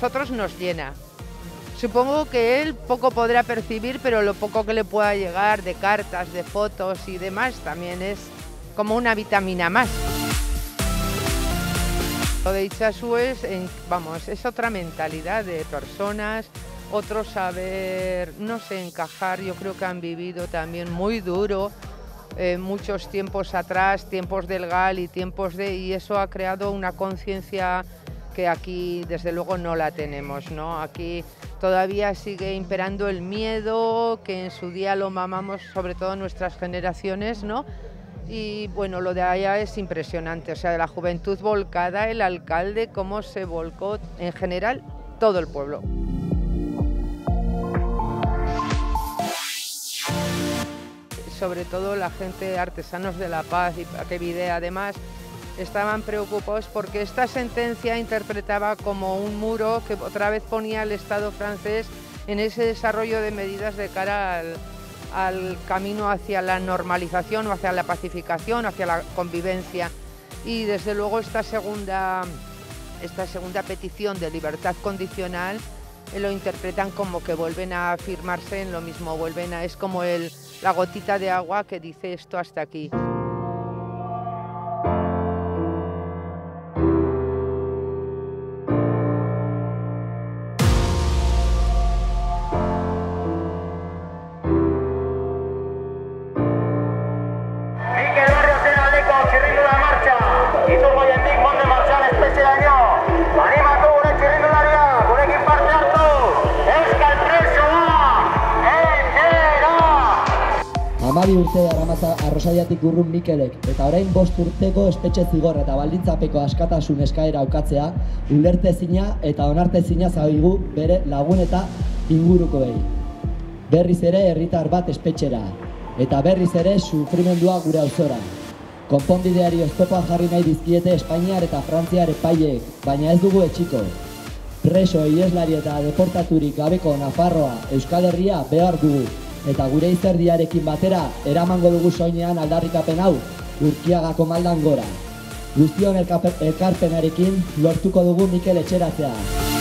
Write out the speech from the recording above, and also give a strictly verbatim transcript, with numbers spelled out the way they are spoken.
nosotros nos llena. Supongo que él poco podrá percibir, pero lo poco que le pueda llegar de cartas, de fotos y demás también es como una vitamina más. Lo de Itzazu es, vamos, es otra mentalidad de personas, otro saber, no sé, encajar. Yo creo que han vivido también muy duro, eh, muchos tiempos atrás, tiempos del GAL y tiempos de... y eso ha creado una conciencia que aquí desde luego no la tenemos, ¿no? Aquí todavía sigue imperando el miedo, que en su día lo mamamos, sobre todo nuestras generaciones, ¿no? Y bueno, lo de allá es impresionante, o sea, la juventud volcada, el alcalde, cómo se volcó en general todo el pueblo. Sobre todo la gente, artesanos de la paz y Paquevide, además, estaban preocupados porque esta sentencia interpretaba como un muro que otra vez ponía al Estado francés en ese desarrollo de medidas de cara al, al camino hacia la normalización o hacia la pacificación, hacia la convivencia. Y desde luego esta segunda, esta segunda petición de libertad condicional eh, lo interpretan como que vuelven a afirmarse en lo mismo, vuelven a, es como el, la gotita de agua que dice esto hasta aquí. Hamabi urte daramatza Arrosaiatik urrun Mikelek, eta orain bost urteko espetxe zigorra eta baldintzapeko askatasun eskaera aukatzea, ulertezina eta onartezina zaigu bere lagun eta ingurukoei. Berriz ere herritar bat espetxera, eta berriz ere sufrimendua gure auzora. Konponbideari oztopoa jarri nahi dizkiete Espainiar eta Frantziar epaileek, baina ez dugu etxiko. Preso, ieslari eta deportaturik gabeko Nafarroa, Euskal Herria behar dugu. Eta gure izerdiarekin batera, eramango dugu soinean aldarrikapen hau, Urkiagako maldan gora. Guztion elkarpenarekin lortuko dugu Mikel etxeratzea.